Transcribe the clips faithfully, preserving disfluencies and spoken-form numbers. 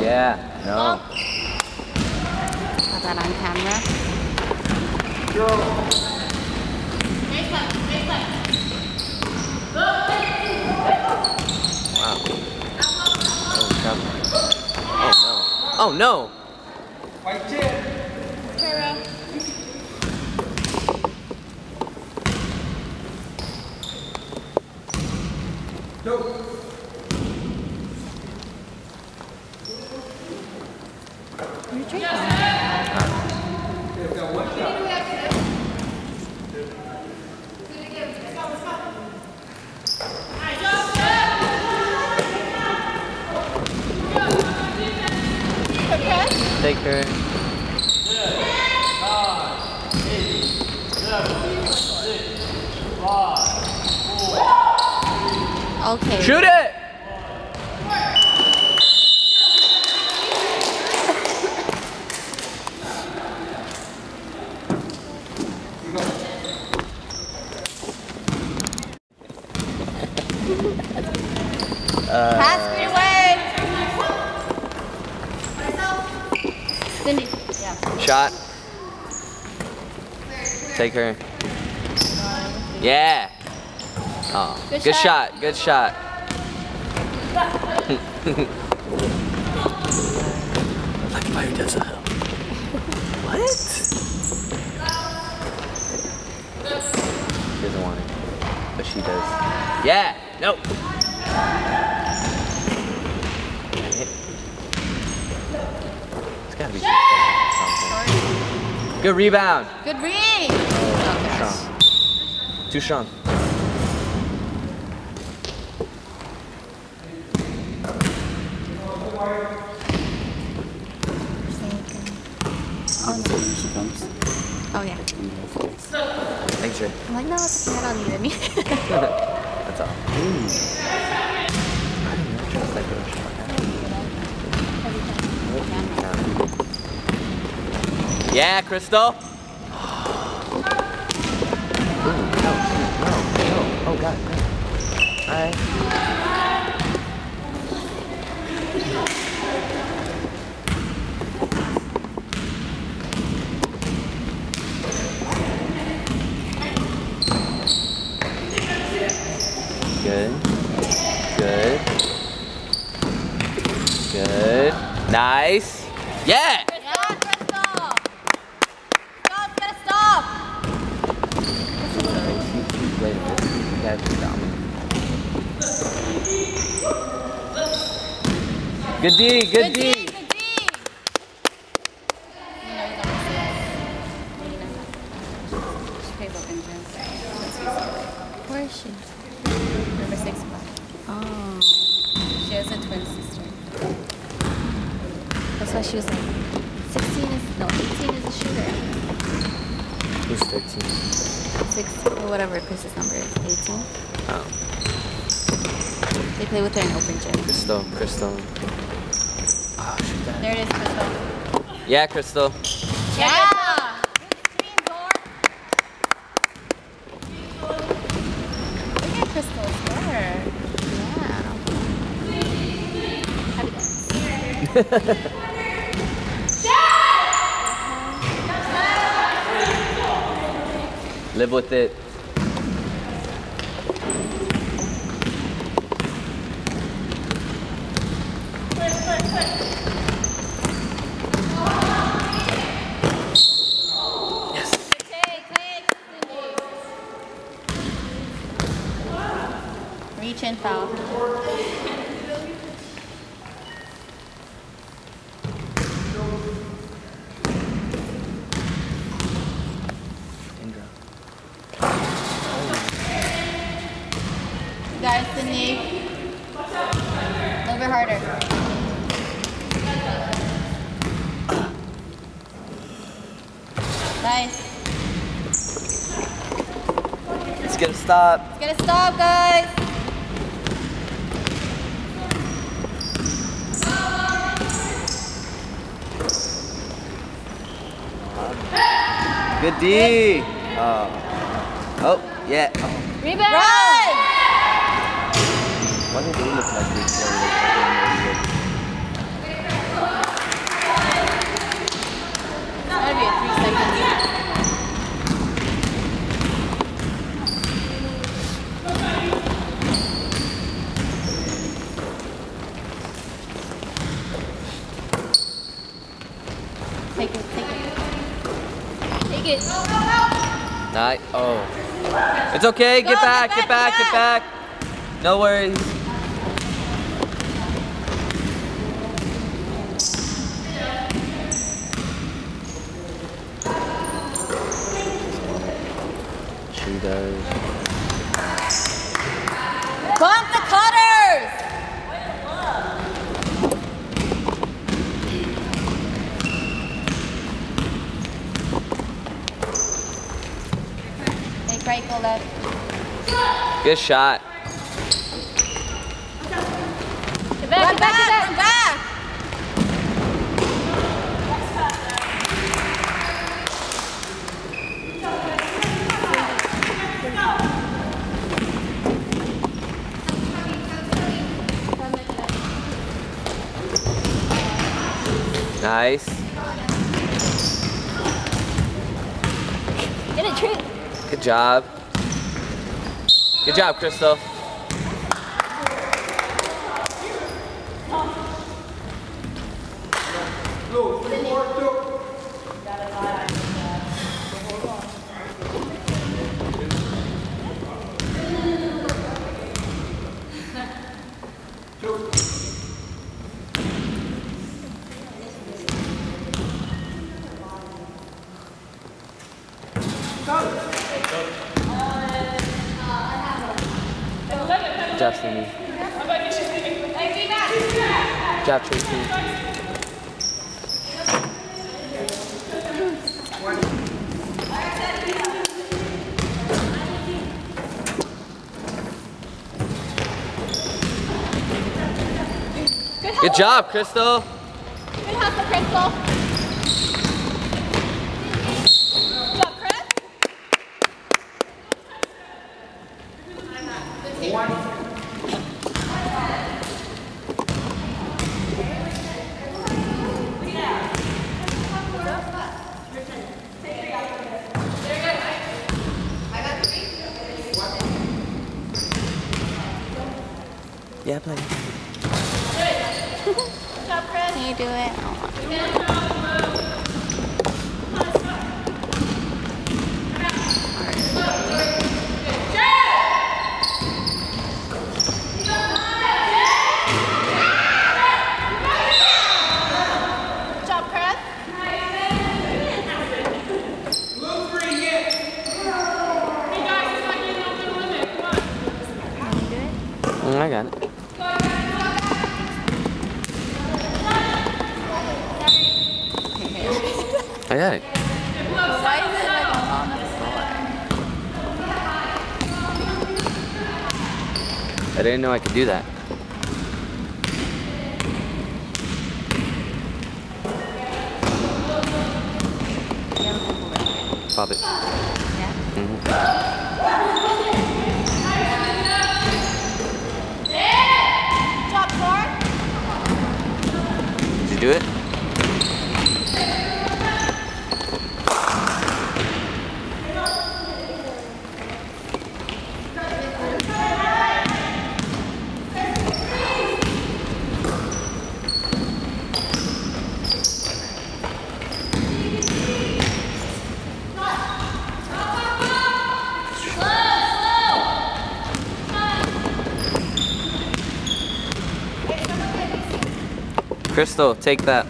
Yeah. No. Got that on camera. Wow. Oh, no. Oh, no. Go. You're drinking. They've got one shot. Take her. Okay. Shoot it! uh, Pass me away. Cindy. Yeah. Shot. Take her. Yeah. Oh, good, good shot. shot. Good shot. Like fire does a hell. What? She doesn't want it, but she does. Yeah. Nope. It's gotta be something. Good rebound. Good read. Oh, too strong. Too strong. Oh yeah. Thanks, Ray. I'm like, no, it's okay, I don't need any. That's all. Ooh. I didn't know just like little shot. Yeah, Crystal. Ooh, no, no, no. Oh, God. All right. Good. Good. Good. Nice. Yeah. Yeah, Crystal. Stop, gotta stop. Good D, good, Good D. D, good D. Where is she? Number six. Oh. She has a twin sister. That's why she was like, sixteen is, no, eighteen is a shooter. Who's thirteen? Six, or whatever Chris's number is, eighteen. Oh. They play with her in open gym. Crystal, Crystal. Oh, shoot that. There it is, Crystal. Yeah, Crystal. Yeah! Look at Crystal's hair. Yeah. Live with it. Yes. Take, take, reach and foul. Guys, Sydney. A little bit harder. Nice. Let's get a stop. Let's get a stop, guys. Good D. Oh. Oh, yeah. Oh. Rebound. Run! Why do they look like they play like might be a three second. Take it, take it. Take it. Nice. Oh. It's okay. Go, Get back, get get back, back, get get back. No worries. She does. Bump the cutters! Hey, great, go left. Good shot. Get back, get back, get back, back! Nice. Get a treat. Good job. Good job, Crystal. Good job, Cindy. Good job, Tracy. Good job, Crystal. Good hustle, Crystal. Good job, Chris. Yeah, play. Good job, Chris. Can you do it? Good job, Chris. Blue three, hit. Hey guys, it's not getting off the limit. Come on. Can you do it? Mm, I got it. I got it. Why is it like on the floor? I didn't know I could do that. Pop it. Yeah. Mm-hmm. Good job, Thor. Did you do it? Crystal, take that.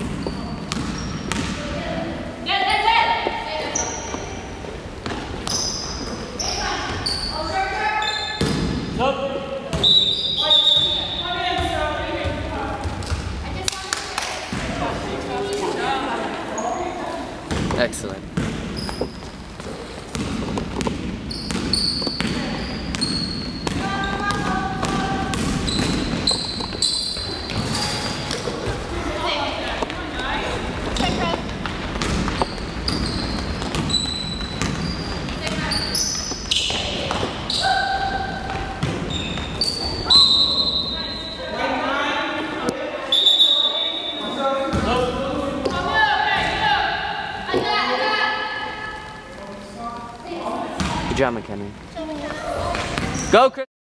Excellent. job, McKenna. Go, Chris.